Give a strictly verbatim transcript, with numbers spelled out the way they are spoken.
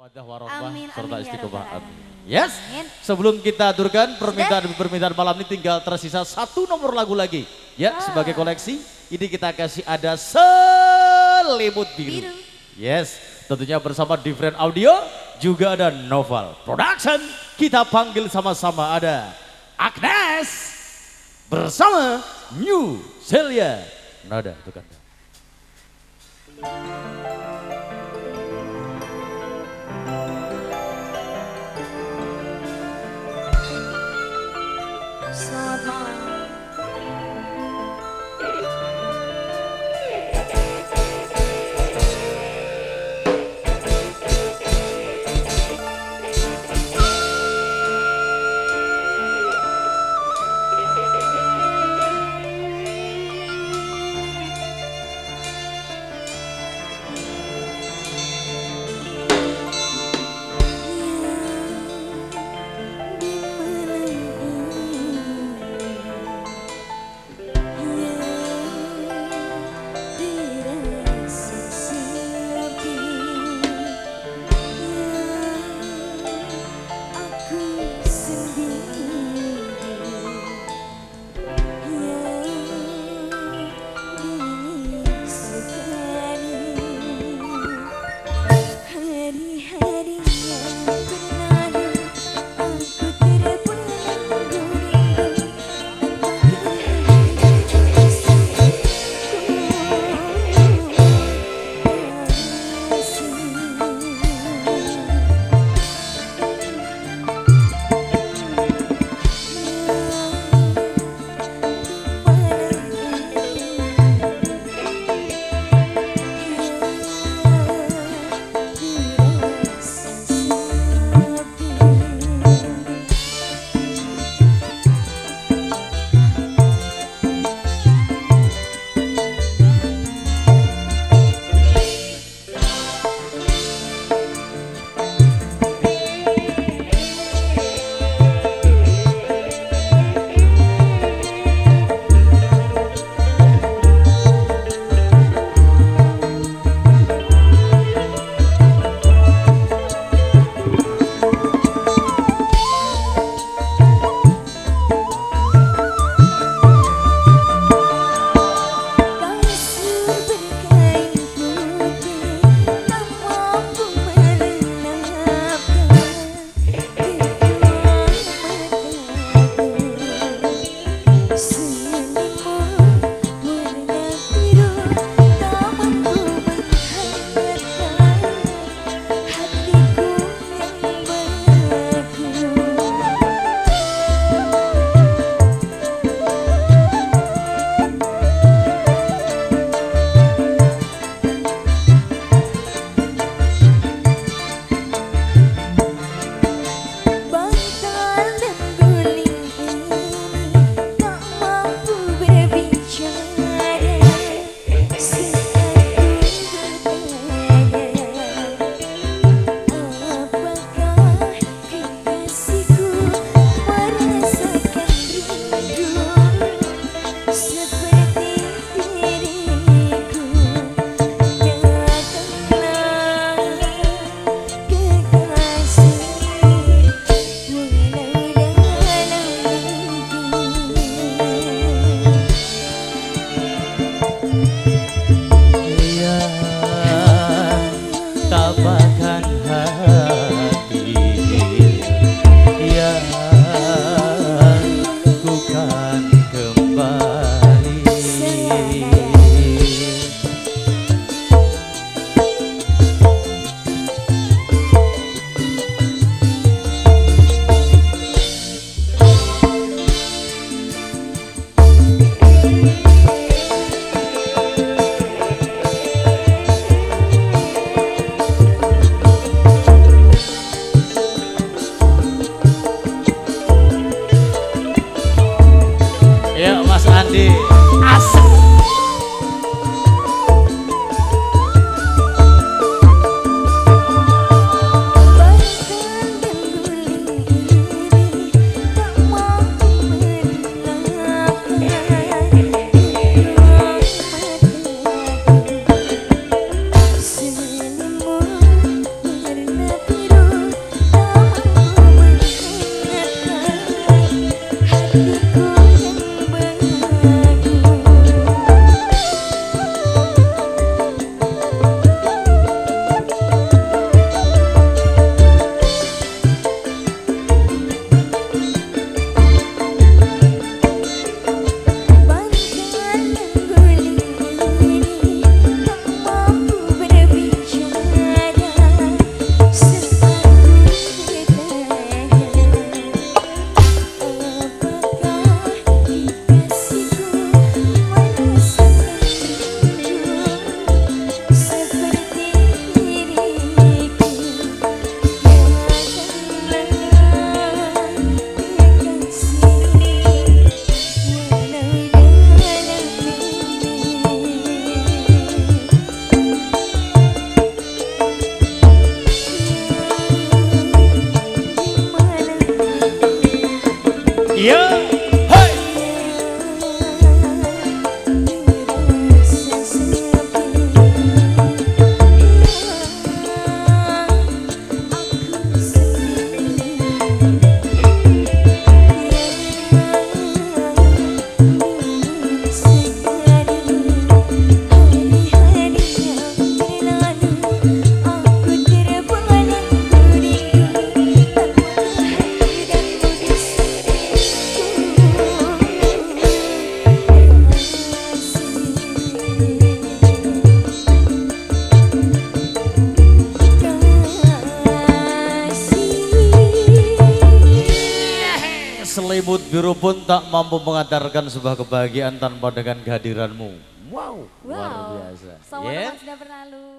Mawaddah warahmah Amin, serta amin, ya istiqomah. Rabbal Amin. Alamin. Yes. Amin. Sebelum kita aturkan permintaan demi permintaan malam ini tinggal tersisa satu nomor lagu lagi. Ya, Ah. sebagai koleksi ini kita kasih ada selimut biru. Biru. Yes, tentunya bersama Different Audio juga ada Noval Production. Kita panggil sama-sama ada Agnes bersama New Celia. Nada itu kan. Selamat malam. Iya, hai. Selimut biru pun tak mampu mengantarkan sebuah kebahagiaan tanpa dengan kehadiranmu. Wow, wow. Luar biasa. Sama yeah. teman sudah berlalu.